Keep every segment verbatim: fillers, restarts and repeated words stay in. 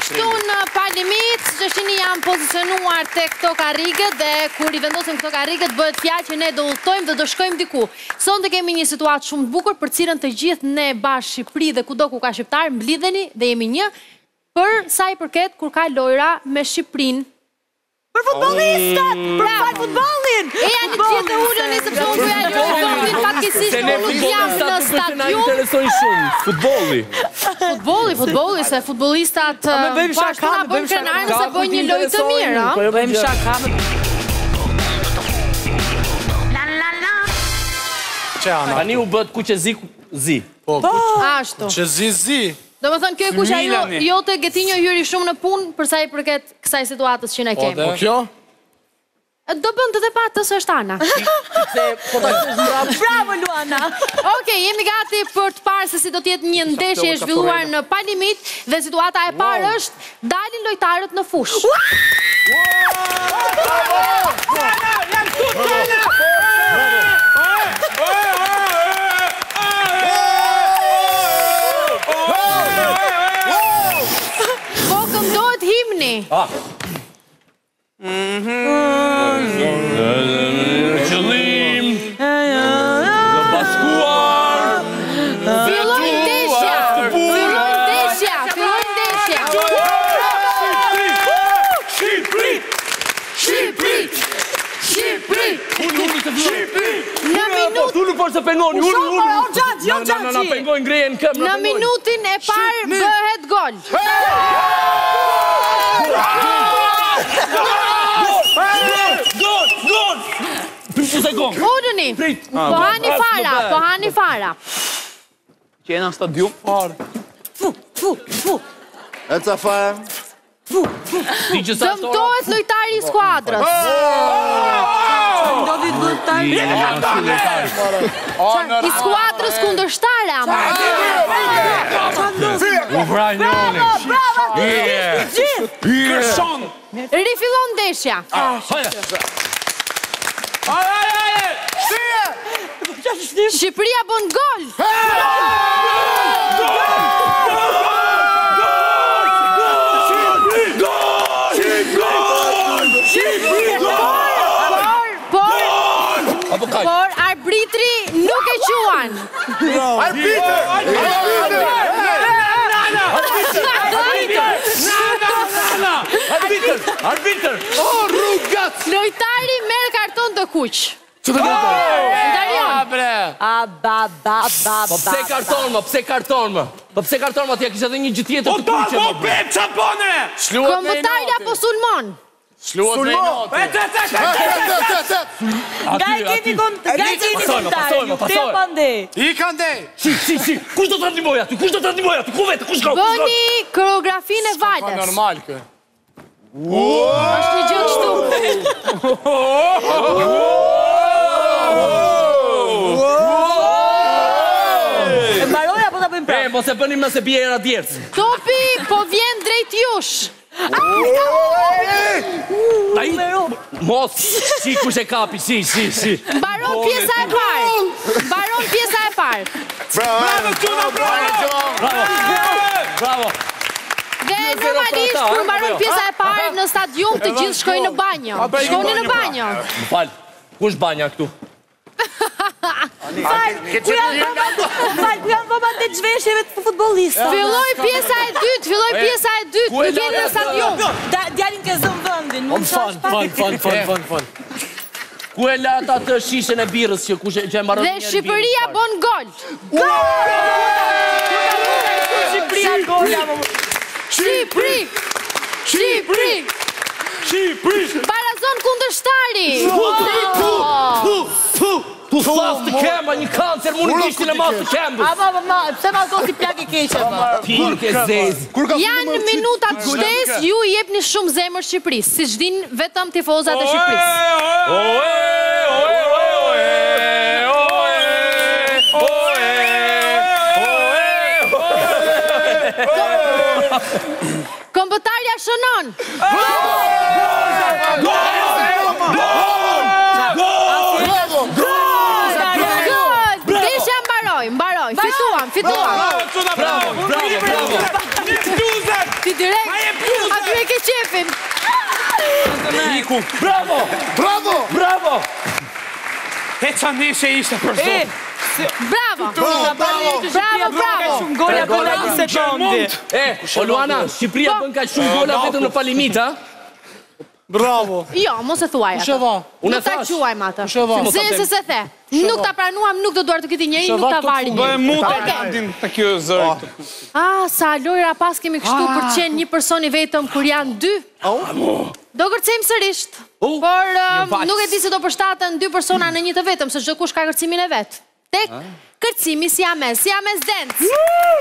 Gjithashtu në Palimit, që shini janë pozicionuar të këto karrigët dhe kur i vendosim këto karrigët bëhet fjalë që ne do udhtojmë dhe do shkojmë diku. Sonte kemi një situatë shumë të bukur për cilën të gjithë ne bashkë Shqipëri dhe kudo ku ka shqiptar mblidheni dhe jemi një për sa i përket kur ka lojra me Shqipërinë. Për futbollistat! Për fal futbollin! E janë të gjithë të ullën e sepse unë të janë futbolin fatkesisht në nuk jam në stadium. Futbolli. Futbolli, futbolli, se futbollistat pashtu nga bëjmë krenarë nëse bëjnë një lojë të mirë. Bëjmë shaka. Tani u bët ku që zi, zi. Ashtu. Që zi, zi. Do më thënë, kjo e kush ajo, jo të Getinjo hyri shumë në punë përsa i përket kësaj situatës që ne kemi. Po kjo? Do bënd të dhe patës është Ana. Bravo, Luana! Oke, jemi gati për të parë se si do tjetë një ndeshje e zhvilluar në Palimit dhe situata e parë është dalin lojtarët në fush. Po këndohet himni. Qëllim Në bashkuar Filloj ndeshja Filloj ndeshja Filloj ndeshja Shqipëri Shqipëri Shqipëri Shqipëri Në minut Tullu por se pengoni Jo gjaci, jo gjaci! Na pengojnë grejen këm Në minutin e parë bëhet gol. Gol! Gol! Pritë se gol! Udëni, po hani fara, po hani fara. Qena në stadium? Fu, fu, fu! E ca fara? Dëmtohet lojtari i skuadrës. Ndodhi të lojtari. I skuadrës kundërshtare, ama. U vrajnjoni. Kërshon! Rifillon ndeshja. Shqipëria bën gol. Por arbitri nuk e quan. Arbitër! Arbitër! Arbitër! O, rrugat! Lojtari merr karton të kuq. Që të gëtë? Darion. A, ba, ba, ba, Po pse karton më? Pse karton më? Po pse karton më? Ti ja kisha dhe një gjë tjetër të kuqe. O, bep, qa bone? Këmbëtari apo sulmon? Shluat me notë. Nga e keni kontari, ju te pande. I ka ndej! Si, si, si. Kush do të ndihmoj aty? Kush do të ndihmoj aty? Ku vetë? Kush ka? Bëni koreografin e Pa valës. normal kë. Është një gjë kështu. E mbaroj apo ta bëjmë E, prapë? mos e bënim nëse bie era djerës. Topi po vjen drejt jush. Ai, mos, si kush e kapi, si, si, si. Mbaron pjesa e parë. Mbaron pjesa e parë. Bravo, Gjuna, bravo! Bravo. Bravo. Dhe normalisht kur mbaron pjesa e parë në stadium të gjithë shkojnë në banjo. Shkoni në banjo. Më fal. Kush banja këtu? Fal, ku janë bëmat të gjveshjeve të futbolistëve? Filloj pjesa e dytë, filloj pjesa e dytë. Ku e Të vjen në stadium. Djalin ke zëmë vëndin, mund të shash pak. Fal, fal, fal, fal, fal. Ku e lata të shishën e birës që kush e që e mbaron Dhe Shqipëria bën gol. Shqipëria golla. Shqipëri! Shqipëri! Shqipëri! Barazon kundërshtari! Tu thas të kemba një kancer, mu në kishtin e mas të kembës. Ama, ama, pse ma do si plak e keqe, ma? Pike zezë. Janë minutat shtes, ju i jepni shumë zemër Shqipërisë, si shdin vetëm tifozat e Shqipërisë. Oe, oe, oe, oe, oe, oe. Këmbëtarja shënon. Desha mbaroj, mbaroj, fituam, fituam. Bravo, bravo, bravo. Një bluzën! direkt. Aty e ke qefin. Iku, bravo! Bravo! Bravo! E qa nishe ishte për zonë. Bravo. Bravo, bravo. Bravo, bravo. Shumë gola bëna një sekondi. E, o Luana, Shqipëria bën ka shumë gola vetëm në falimit, ha? Bravo. Jo, mos e thuaj atë. Sheva. Unë Nuk ta thash. quajmë atë. Sheva. Zënë se se the. Nuk ta pranuam, nuk do duar të këti njëri, nuk ta vari Bëhe njëri. mu të Okej. randin të kjo zërit. Ah, sa lojra pas kemi kështu për qenë një personi vetëm kur janë dy. Do kërcejmë sërisht. Por uh, nuk e di se do përshtaten dy persona në një të vetëm, se çdo kush ka kërcimin e vet. Tek kërcimi siames, siames dance.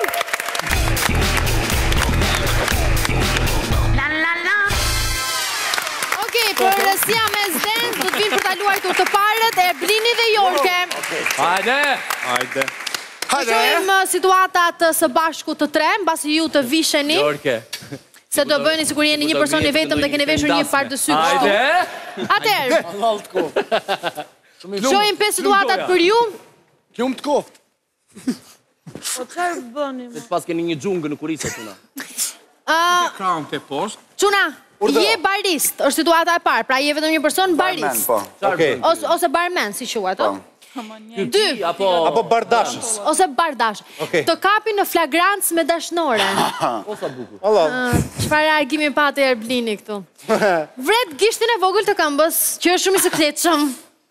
Okej, për siames dance do të vinë për ta luajtur të parët e Blini dhe Jorke. Hajde! Hajde. Shohim uh, situatat uh, së bashku të tre, mbasi ju të visheni. Jorke. Se do bëni sikur jeni një person i vetëm dhe keni veshur një pardësy kështu. Hajde! Atëherë, shohim pesë situatat për ju. Kjum të koft. Po çfarë bënim? Se pas keni një xhungë në kurisë tuna. Uh, Kraun të poshtë. Çuna, je barist, është situata e parë, pra je vetëm një person barist. Okej. Ose, ose barman, si quhet, ë? Dy apo Apo bardashës. Ose bardash. Okej. Të kapi në flagrancë me dashnore. osa bukur. Allah. Çfarë argimi pati Erblini këtu? Vret gishtin e vogël të këmbës, që është shumë i sikletshëm.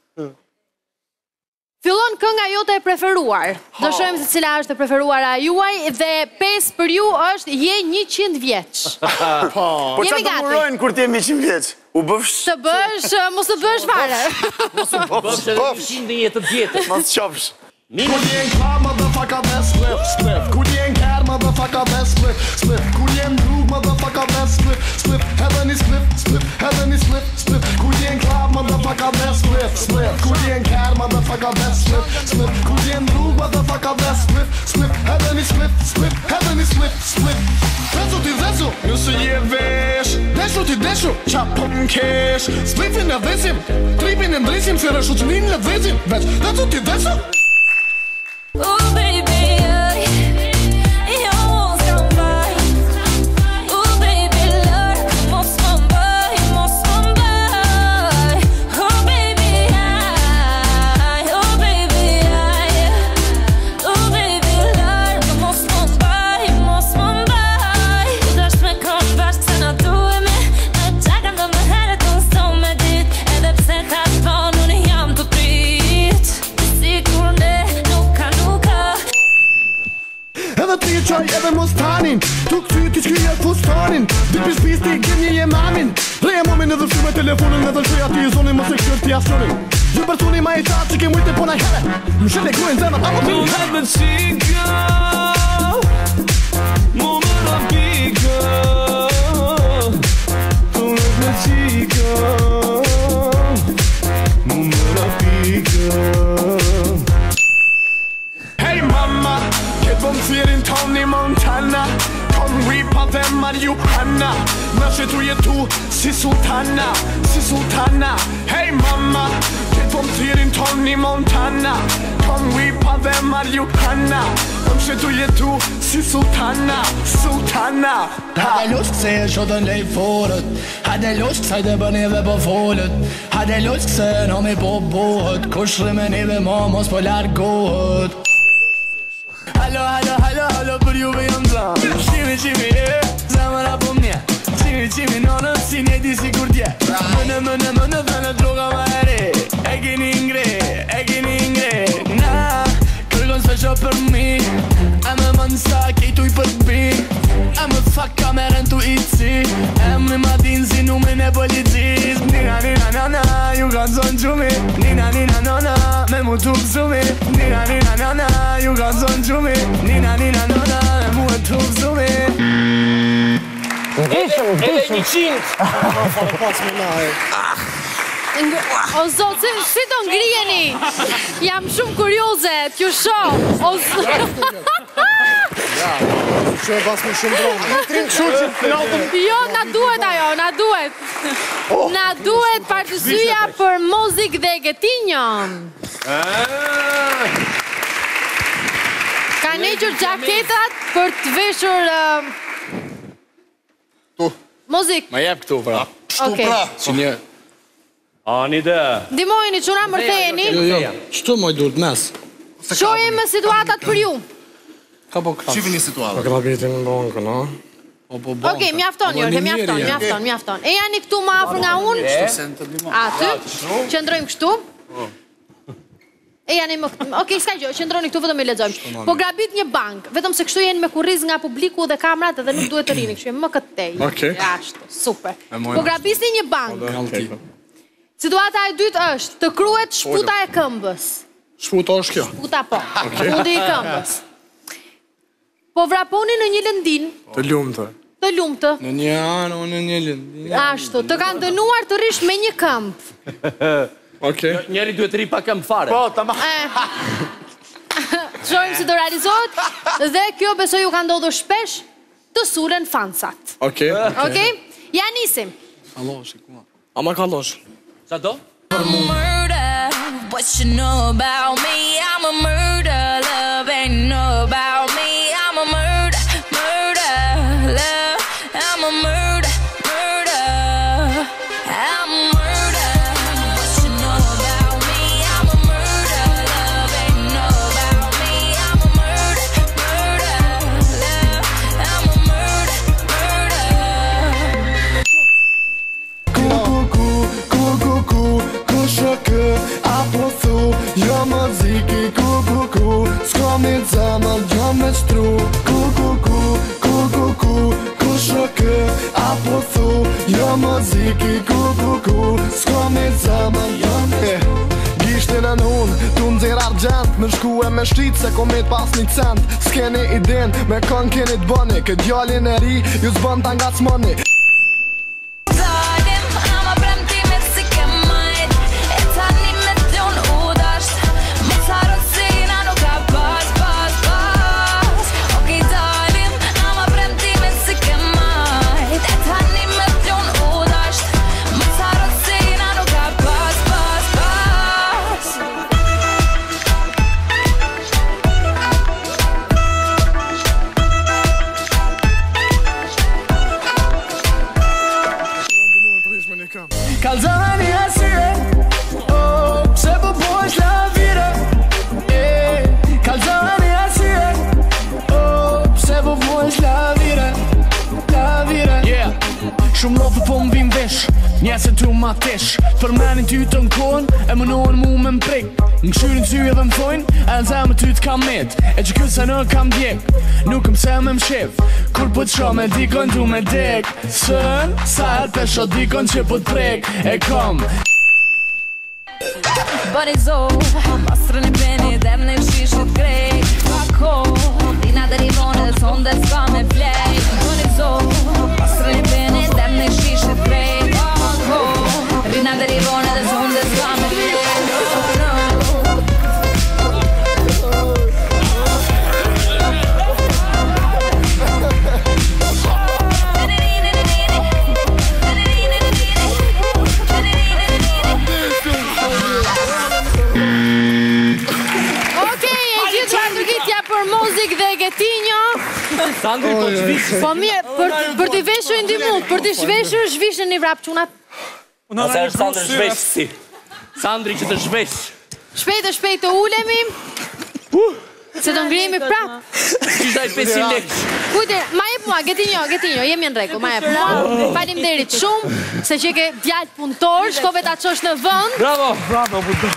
Fillon kënga jote e preferuar. Do shohim se cila është e preferuara juaj dhe pesë për ju është je njëqind vjeç. Po Jemi qa të gati. murojnë kur t'jemi qim vjeç? U bëfsh? Të bësh, mos të bësh fare. Bëfsh edhe një qind një të vjetër. Mas qofsh. Kur jen klar, motherfucker, dhe spliff, spliff. Kur jen kær, motherfucker, dhe spliff, spliff. Kur jen rrug, motherfucker, dhe spliff, spliff. Edhe një spliff, spliff, edhe një spliff, spliff. Kur jen klar, motherfucker, dhe spliff, spliff. Kur jen kær, motherfucker, dhe spliff, spliff. Kur jen rrug, motherfucker, dhe spliff, spliff. Edhe një spliff, spliff, edhe një spliff, spliff. Dhezu ti dhezu, nëse je vesh. Deshu ti deshu, qa po m'kesh. Spliffin e dhezim, tripin e ndrisim, se rëshuqnin le dhezim. Veç, dhezu ti dhezu. Oh baby, I, you won't come by. Oh baby, Lord, must come by, must come by. Oh baby, I, oh baby, I, oh baby, Lord, must come by, must come by. Dash me come back se na duhe me, na qakan do me herët unë sto me dit. Edhe pse ta shpon unë jam të prit, sikur ne Edhe ti qaj edhe mos tanin Tu këty ti shkri e fustanin Dy pish pis ti gjem një jemamin Reja momin edhe shku me telefonin Edhe shkri ati i zonin mos e këshër ti ashonin Gjë personi ma i qatë që ke mujtë e pona here Më shële krujnë zemët apo ti Don't let the cheek go. Moment of big go. Don't let the cheek go. Moment of big go. Hey mama, këtë bëm thirin Tony Montana Kom ripa dhe marijuana Në që tu jetu si sultana, si sultana Hey mama, këtë bëm thirin Tony Montana Kom ripa dhe marijuana Në që tu jetu si sultana, sultana Hade lusk se e shodën lej forët Hade lusk se dhe bëni dhe po folët Hade lusk se në mi po bohët Kush rëmeni dhe ma mos po largohët Hallo, hallo, hallo, hallo, për juve jam zan Qimi, qimi, e, zemëra po mnje Qimi, qimi, nonë, si një di si kur tje Mënë, mënë, mënë, dhe në droga ma ere E kini ngre, e kini ngre Na, kërgon s'fesho për mi E me më nësa kejtu i për bi E më fak kamerën tu i ci E më ma din si numin e policis Nina, nina, nana, ju kanë zonë gjumi Nina, nina, nana, me mu tuk zumi Nina, nina, nana, ju kanë zonë gjumi Nina, nina, nana, me mu e tuk zumi Edhe një qind! O zot, si, si do ngrijeni? Jam shumë kurioze, t'ju shoh. O zot. Që e pas më shumë dronë. Jo, na duhet ajo, na duhet. Na duhet partësyja për muzik dhe gëtinjën. Ka nejgjur gjaketat për të veshur... Uh, Mozik. Ma jep këtu, pra. Okej. Si një... Ani dhe. Ndimojni, quna mërthejni. Jo, jo, shtu moj duhet mes. Shojmë situatat për ju. Ka po krap. Shifin një situatë. Ka krapitin në bankën, a? Okej, mjafton, Jorge, mjafton, mjafton, mjafton. E janë këtu ma afër nga unë? Aty, qëndrojmë kështu. E janë më... Okej, s'ka gjë, qëndroni këtu, vetëm e lexojmë. Po grabit një bank, vetëm se kështu jenë me kurriz nga publiku dhe kamrat edhe nuk duhet të rini, kështu jenë më këtej. Okej. Ashtu, super. Po grabisni një bank. Situata e dytë është të kryet shputa e këmbës. Shputa është kjo. Shputa po, fundi i këmbës. Po vraponi në një lëndin. Të lumtë. Të lumtë. Në një anë, në një lëndin. Ashtu, të kanë dënuar të rish me një këmbë. Okej. Njeri duhet ri pa këmbë fare. Po, ta ma... Shojmë si të realizohet. Dhe kjo besoj ju ka ndodhur shpesh të sulen fansat. Okej. Okej? Ja nisim. Kallosh, ku? A ma kallosh? Sa do? Murder, what you know about me? I'm a murder, love ain't know about me. I'm a murder, murder, love. I'm a murder, murder. I'm a murder, what you know about me? I'm a murder, love ain't know about me. I'm a murder, murder, love. I'm a murder, murder. Apo thu, jo muziki, ku ku ku, s'ka me zemër, jo me shtru. Ku ku ku, ku ku ku, ku shokë. Apo thu, jo muziki, ku ku ku, s'ka me zemër, jo me Gishtin e nun, tu nxer argjent, me shku e me shqit se komet pas një cent. S'keni idin, me kën keni t'bëni, këtë djallin e ri, ju s'bën ta ngacmoni. Kalzani asyre, oh, pse po bosh la vire, eh. Kalzani asyre, oh, pse po bosh la vire, la vire. Yeah, shumë lopë po m'vim vesh, njese tu ma tesh. Përmenin ty të n'kon, e mënohen mu me m'prek. M'kshyrin ty edhe m'thojnë, e në zemë ty t'kam met. E që kësa në kam djek, nuk m'se me m'shef. Kur po t'sho me dikon tu me dek. Sën, sa her pesho dikon që po t'prek. E kom Barizo, pastrën e beni, dem në shishit grej. Pako, dina dhe rivone, sonde s'ka me plej. Barizo, pastrën e beni, dem në shishit grej. Pako, dina dhe rivone, sonde s'ka me plej. Getinjo. Sandri po të zhvishë. Po mirë, për t'i veshur ndimut, për t'i shveshur, zhvishën një vrap qunat. Asa është Sandri zhveshë si. Sandri që të zhveshë. Shpejt e shpejt të ulemi. Se të ngrimi prap. Qishtaj pesëqind lekë. Kujte, ma jep mua, Getinjo, Getinjo, jemi në rregull, ma jep mua. Falim derit shumë, se që ke djallë punëtor, shkove ta qosh në vënd. Bravo. Bravo, budo.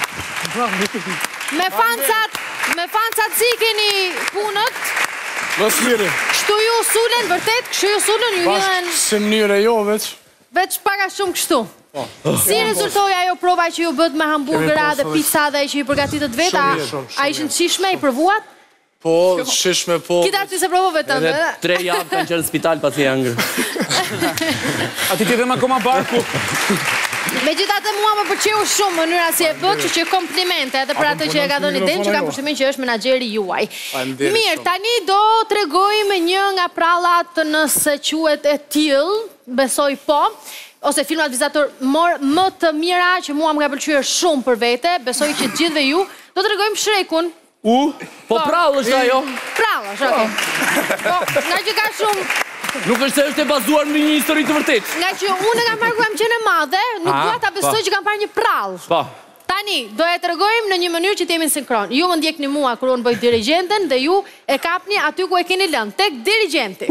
Me fancat, me fancat zikeni punët. Mos miri. Kështu ju sulen, vërtet, kështu ju sulen, ju jën... Se mënyre jo, veç. Veç paka shumë kështu. Si rezultoj ajo prova që ju bët me hamburgera dhe pizza dhe që i përgatitët veta? A ishën qishme, i përvuat? Po, shishme po... Kita ty se provove të Edhe tre javë kanë qenë në spital pas i angrë. A ti t'idhem akoma barku? Me gjithatë mua më përqeu shumë mënyra si e bët, që që komplimente edhe për atë që e ka dhënë iden, që ka përshtimin që është menaxheri juaj. Mirë, tani do t'regojmë një nga prallat nëse quhet e tillë, besoj po, ose filmat vizator më të mira që mua më ka pëlqyer shumë për vete, besoj që gjithëve ju, do t'regojmë Shrekun. U? Po prallë është ajo? Prallë është, okej. Po, nga që ka shumë Nuk është se është e bazuar në një histori të vërtetë. Nga që unë kam parë ku jam qenë e madhe, nuk Ah, dua ta besoj po. që kam parë një prall. Po. Tani, do e tregojmë në një mënyrë që t'jemi sinkron. Ju më ndjekni mua kur unë bëj dirigjenten dhe ju e kapni aty ku e keni lënë, tek dirigjenti.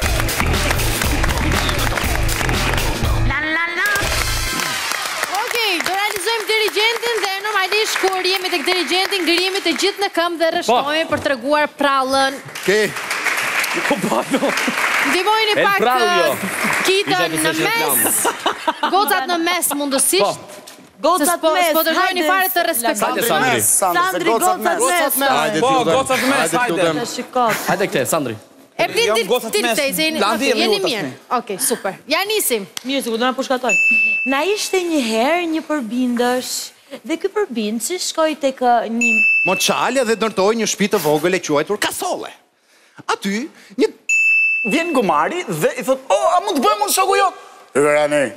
Okej, do realizojmë dirigentin dhe normalisht kur jemi tek dirigjenti ngrihemi të gjithë në këmbë dhe rreshtohemi për treguar prallën. Okej. Ndihmojeni El pak prallu jo. kitën Isha në që mes, gocat në mes mundësisht. Gocat po mes, po dërgojni hajde. fare të respektuar. Hajde, Sandri. Sandri, gocat mes. Hajde Po, t'ju dem. gocat mes, Hajde t'ju hajde. dem. Në shikot. Hajde këte, Sandri. E blin Jam dil gocat dil mes. tej, se jeni Landi, okay, jeni rriu mirë. tashmi. Okej, super. Ja nisim. Mirë, sikur do na pushkatoj. Na ishte një herë një përbindësh dhe ky përbindësi shkoi tek ë, një Moçale dhe ndërtoi një shtëpi të vogël e quajtur Kasolle. Aty një Vjen gomari dhe i thot, "Oh, a mund të bëjmë unë shoku jot?" Rani.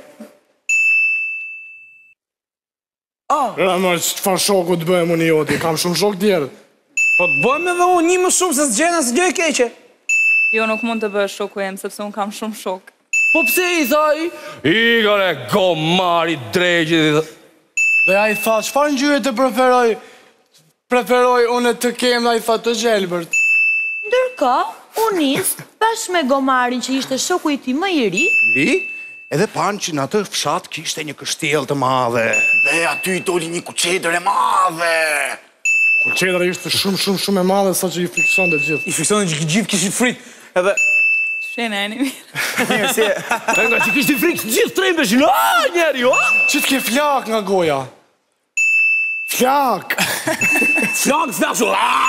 Ja, ma, çfarë shoku të bëhem unë joti, kam shumë shok tjerë. Po të bëjmë edhe unë një më shumë se s'gjena se gjë e keqe. Jo, nuk mund të bësh shoku em, sepse unë kam shumë shok. Po pse i thaj? Igore, gomari, dregjit. Dhe a i tha, çfarë ngjyre të preferoj? Preferoj unë të kem, dhe a i tha të gjelbërt. Ndërkohë, unë nis bashkë me gomarin që ishte shoku i tij më i ri. i edhe panë që në atë fshat kishte një kështjellë të madhe. Dhe aty i doli një kuqetër e madhe. Kuqetëra ishte shumë, shumë, shumë e madhe sa që i frikson dhe gjithë. I fiksonë që gjithë kishin frit. Edhe... Shene, e një mirë. Mirë, si e... E nga që kishti frikë gjithë trembeshin. A, njeri, o? Që t'ke flak nga goja? Flak! Flakë flashu.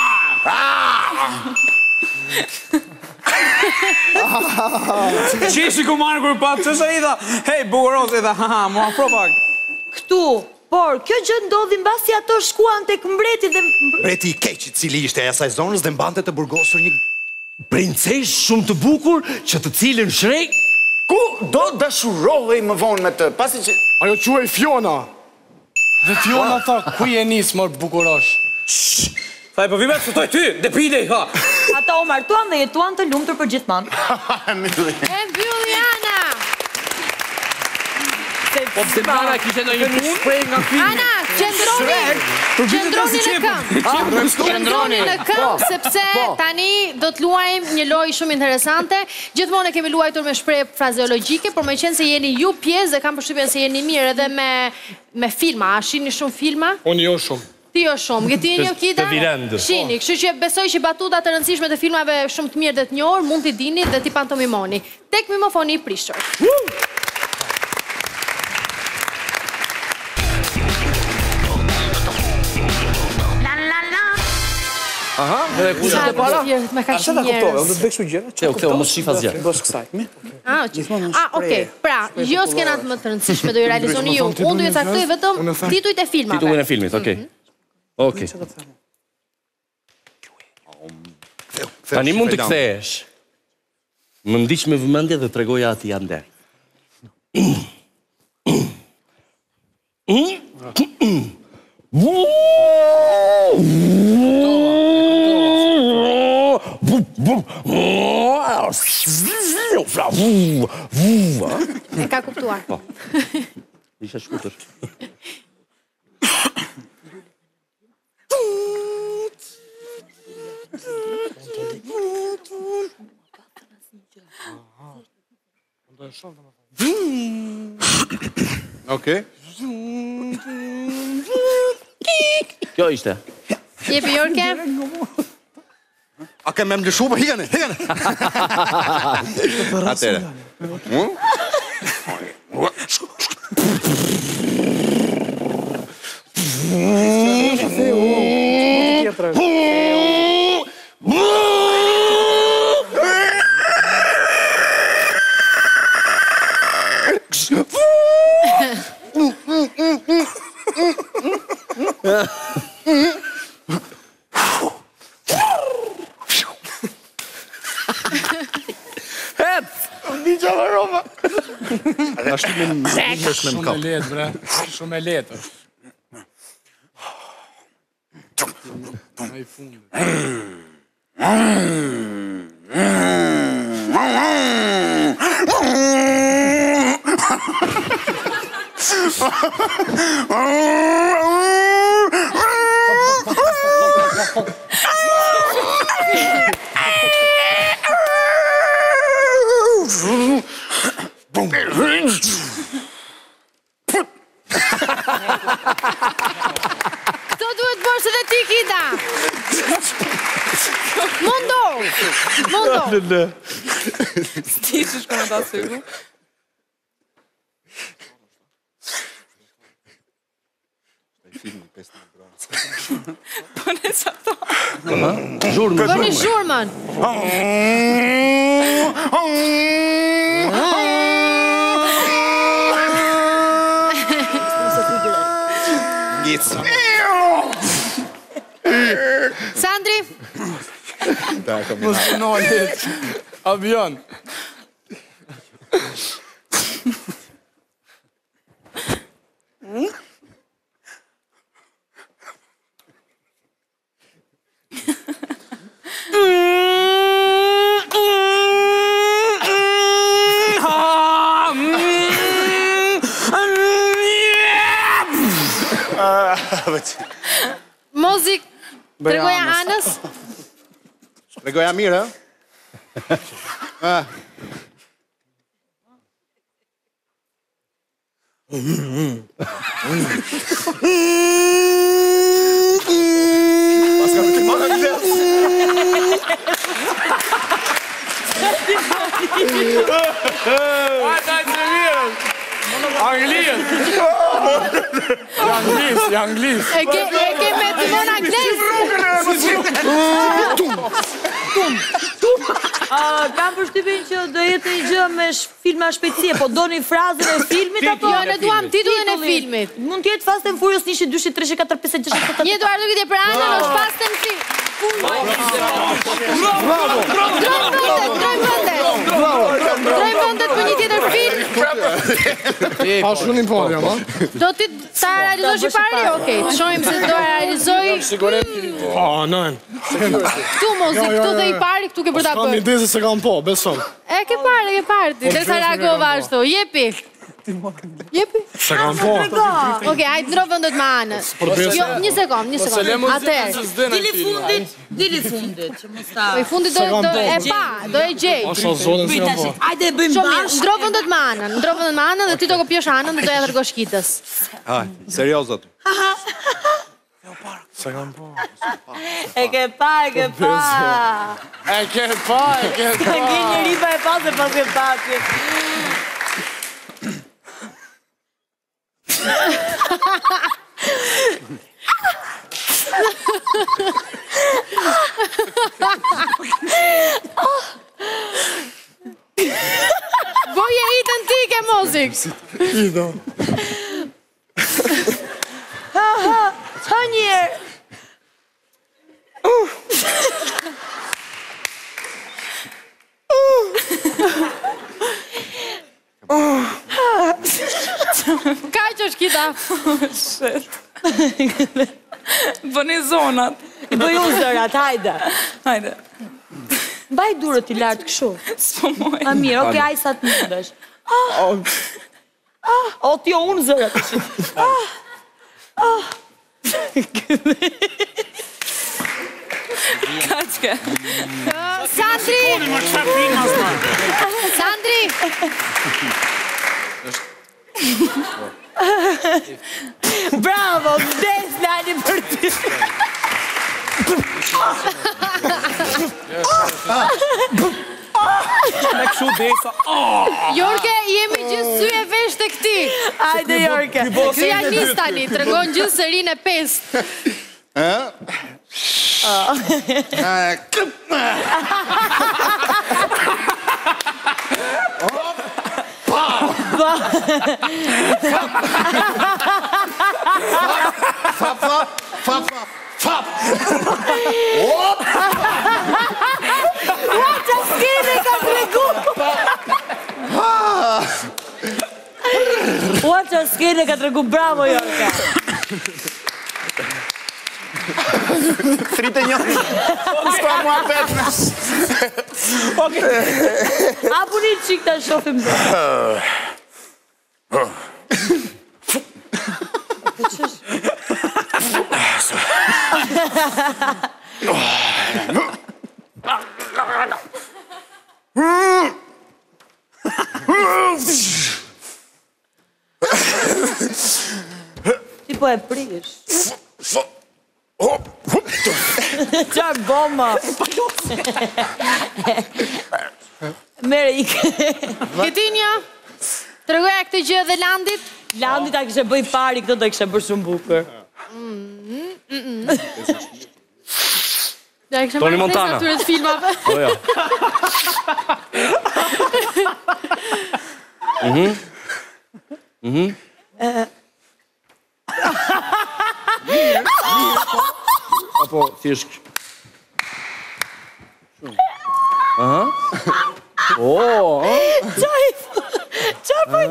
Qeshi ku marrë kur pa, që i tha, hej, bukuros, i tha, haha, mua afro pak. Këtu, por kjo gjë ndodhi mbasi ato shkuan tek mbreti dhe Mbreti i keq i cili ishte e asaj zonës dhe mbante të burgosur një Princesh shumë të bukur që të cilën shrej. Ku do dashurohej më vonë me të, pasi që... Ajo quaj Fiona. Dhe Fiona tha, ku je nis më bukurosh? Tha, po vime të futoj ty, dhe pide i ka. ata u martuan dhe jetuan të lumtur për gjithmonë. E mbylli Ana. Po pse Ana kishte ndonjë punë? Shpreh nga filmi. Ana, qëndroni. Qëndroni në këmbë. Qëndroni në këmbë sepse tani do të luajmë një lojë shumë interesante. Gjithmonë e kemi luajtur me shprehje frazeologjike, por meqense se jeni ju pjesë dhe kam përshtypjen se jeni mirë edhe me me filma. A shihni shumë filma? Unë jo shumë. Ti jo shumë, gëti një kita? Të virend. Shini, kështu që besoj që batutat të rëndësishme të filmave shumë të mirë dhe të njohur mund t'i dini dhe t'i pantomimoni. Tek mimofoni i prishur. Aha, edhe ku ishte para? Me ka shumë njerëz. Unë do të bëj kështu gjëra. Çe, u ktheu mos shif asgjë. Bosh kësaj. Ah, ah, okej. Pra, jo skenat më të rëndësishme do i realizoni ju. Unë do ju caktoj vetëm titujt e filmave. Titullin e filmit, okej. Okej. Tani mund të kthehesh. Më ndiq me vëmendje dhe tregoja ati ande. E ka kuptuar. Isha shkurtër. Okej. Kjo ishte. Jepi Jorke. A kemë më lëshu, po higani, higani. Atere. Ashtu me më është me më Shumë e kap. letë, bre. Shumë e letë. Ai fundi. Mm. Këto duhet bësh edhe ti, Kida. Mundo! Mundo! Sti që shkone ta sygu. Bëne që ato. Zhurmën. Bëni zhurmën. Sandri? Mos të nëllit. Avion. Mozik, tregoja anës? Tregoja mirë, ha? Paska me të më angles. Ajta e të mirën. Angliën. Anglis, anglis. E ke me të mënë angles? Tum. Tum. Kam përshtypjen që do jetë një gjë me filma shpejtësie, po doni frazën e filmit apo? Jo, ne duam titullin e filmit. Mund t'jetë Fast and Furious një, dy, tre, katër, pesë, gjashtë, shtat. Një Eduardo këtë e për anën është Fast and Furious. Bravo! Droj vëndet, droj vëndet! Droj vëndet për një tjetër film. A shkunin po, jam, ha? Do ti ta realizosh i pari? Okej, të shojmë se do realizoj... O, nën. Këtu mozik, këtu dhe i pari, këtu ke për ta Kam për. ide se kam po, beson. E ke parë, ke parë ti, dhe sa reagova ashtu. Jepi. Jepi. Se kam po. Okej, hajtë ndro vëndet me anën. Jo, një sekund, një sekund. Atëherë. Dili fundit, dili fundit, që mos ta... Po i fundit do e pa, do e gjej. Ashtë zonën se kam po. Ajde e bëjmë Shumë mirë, bashkë. ndro vëndet me anën, ndro vëndet me anën dhe ti do kopjosh anën dhe do ja dërgosh Kitës. Haj, serios zot. Se kam po. E ke pa, e ke pa. E ke pa, e ke pa. Ka nge njëri pa e pa se pas ke pa ti. Boje itën ti ke mozik. Ida. Ha njerë. Ka që është Kita? Shit. Bëni zonat. I bëj unë zërat, hajde. Hajde. Mbaj durët i lartë këshu. S'po moj. A mirë, oke, aj sa të mundesh. O, t'jo unë zërat. Kaqke. Sandri! Sandri! Bravo, vdes nani për ty. Me këshu desa. Jorke, jemi gjithë sy e vesh të këti. Ajde, Jorke. Ky janë njës tani, të regon gjithë serin e pesë. Fap, fap, fap, fap, fap. Ua, që s'kene ka të regu. Ua, që s'kene ka të regu. Bravo, Jorke. Thritë një. S'ka mua petës. Apu një qik të shofim dhe. Ti po e prish. Qarë bomba. Mere i Ketinja, të regoja këtë gjë dhe Landit? Landit a kështë bëj pari, këto do kështë bërë shumë bukur. Toni Montana. Atyre të filmave. Po ja. Mhm. Mhm. Apo thjesht. Aha. Oh. Qaj, qaj për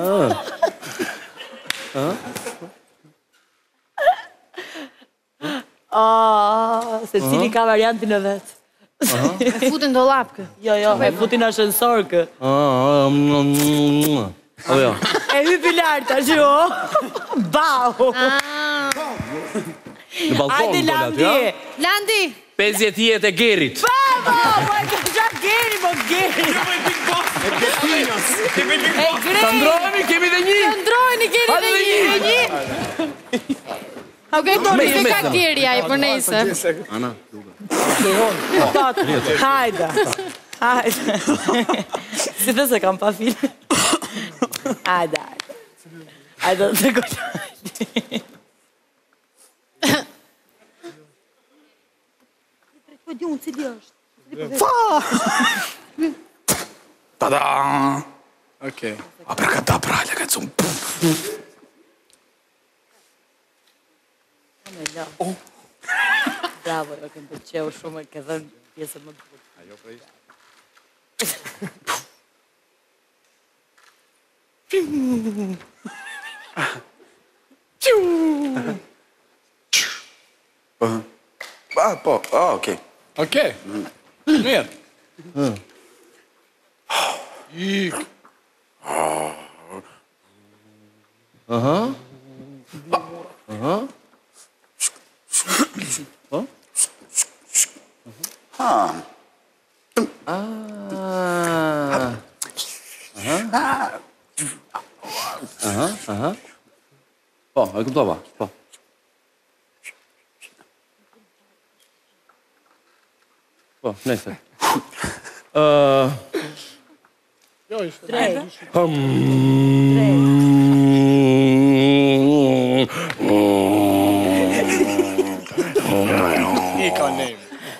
se cili ka variantin e vetë. E futin do lapkë. Jo, jo, e futin ashensor kë. Oh ja. E hypi lartë, ashtu o. Bau. Në balkon Ajde, dole aty, ja? Landi. Landi! pesëdhjetë jetë e Gerit. Bravo! Po e këtë qa Geri, po Geri. E Geri. Të ndrojemi, kemi dhe një. Të ndrojeni, keni dhe një. Një. Okej, Toni, se ka Geri aj për nejse. Ana, Hajde. Hajde. Si dhe se kam pa film. Hajde, hajde. Hajde, të kojtë. Po di unë, cili është? Fa! Tada! Okej. Abracadabra, ragazzi, un Oh. Bravo, jo këmë përqeu shumë, ke dhenë pjesën më të bukur. Ajo pra ishte. Ah, po, ah, okej. Okej. Mirë. Ik. Aha. Aha. Po? Ha. Ah. Aha. Aha, aha. Po, e kuptova, po. Po, nejse. Uh, Jo, ishte. Drejt. um, He ka name.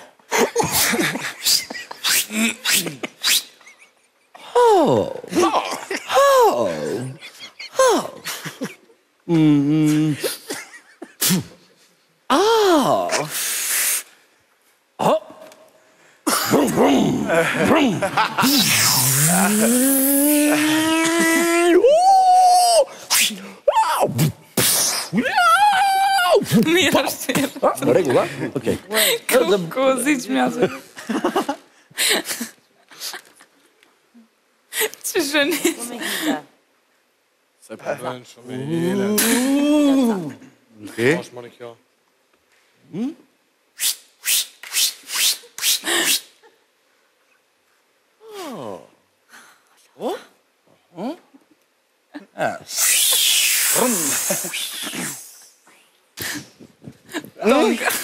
Oh. Oh. Oh. Mm. Oh. Oh. Vroom, vroom. Vroom. Mirë është. Në rregull, a? Okej. Kozic mjazë. Që shëni? Se përën shumë e hile. Okej. Mosh më në kjo. Tonga.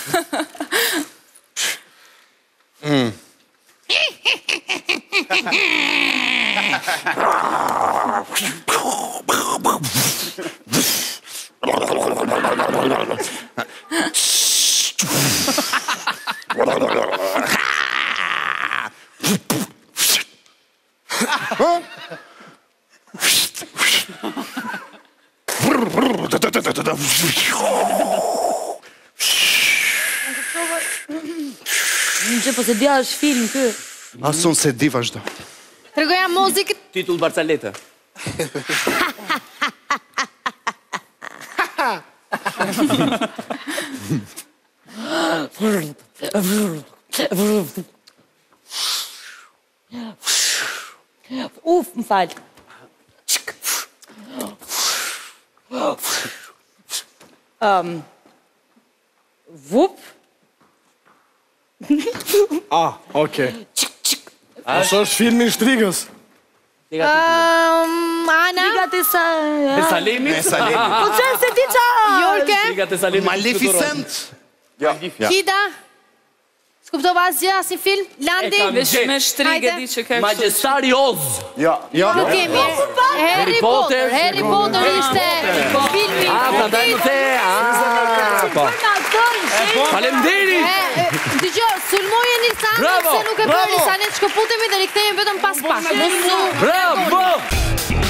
Në që po se dja është film kë. Asun se di vazhdo. Të regoja muzikët. Titull Barcaleta. Uf, më falë. Um, vup, Ah, okej. Ose është filmi i Shtrigës. Ëm, Ana? Striga të sa... E Salimit? E Salimit. Po që se ti qa? Jorke? Strigat e Salimit. Maleficent. Hida? S'kuptova asgjë, asnjë film? Landi? Vesh me shtrigë Hajde. di që ka kështu. Magjestari Oz. Ja. Jo. Nuk kemi. Harry Potter. Harry Potter ishte filmi. Ah, pra daj më the. Ah, po. Faleminderit. Dgjoj, sulmoje Nilsani Bravo, se nuk e bravo. bëri sa ne të shkëputemi dhe rikthehemi vetëm pas pak. Bravo!